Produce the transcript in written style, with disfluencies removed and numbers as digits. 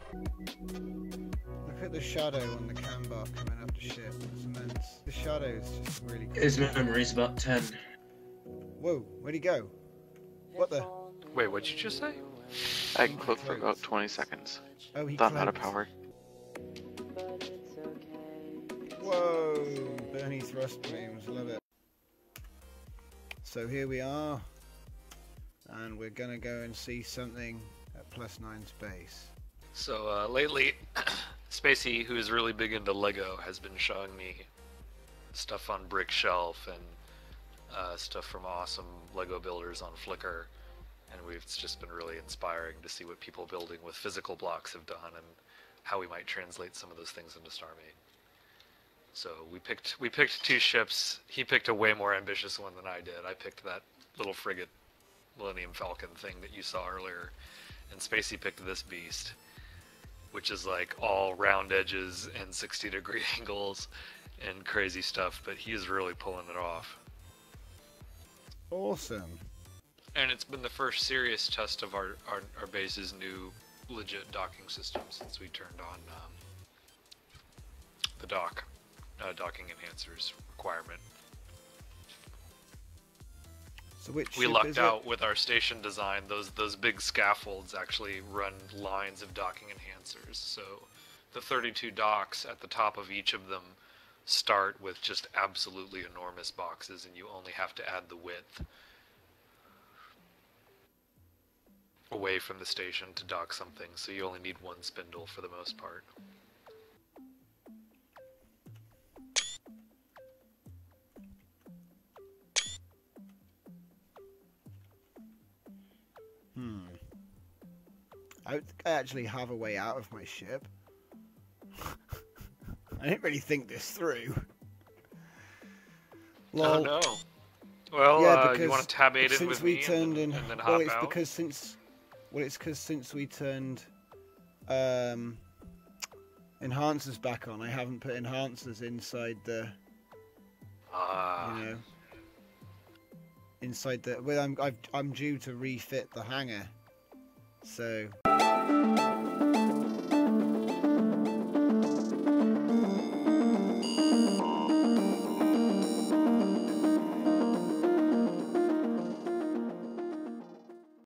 Look at the shadow on the cam bar coming up the ship. It's immense. The shadow is just really cool. His memory's about 10. Whoa, where'd he go? What the? Wait, what'd you just say? I can cloak for about 20 seconds. Oh, he Without out of cloaked. power. Whoa, Bernie thrust beams, love it. So here we are, and we're gonna go and see something at Plusnines base. So lately, Spacey, who is really big into Lego, has been showing me stuff on Brick Shelf and stuff from awesome Lego builders on Flickr, and it's just been really inspiring to see what people building with physical blocks have done and how we might translate some of those things into Starmade. So we picked two ships. He picked a way more ambitious one than I did. I picked that little frigate Millennium Falcon thing that you saw earlier, and Spacey picked this beast, which is like all round edges and 60-degree angles and crazy stuff, but he's really pulling it off. Awesome. And it's been the first serious test of our base's new legit docking system since we turned on the docking enhancers requirement. So which We ship lucked is out it? with our station design. Those big scaffolds actually run lines of docking enhancers. So the 32 docks at the top of each of them start with just absolutely enormous boxes, and you only have to add the width away from the station to dock something, so you only need one spindle for the most part. I think I actually have a way out of my ship. I didn't really think this through. Oh no. Well, yeah, you want to tab 8 in since with we me turned and in, then hop well, it's out? because since we turned enhancers back on, I haven't put enhancers inside the you know, inside the. Well, I'm due to refit the hangar, so.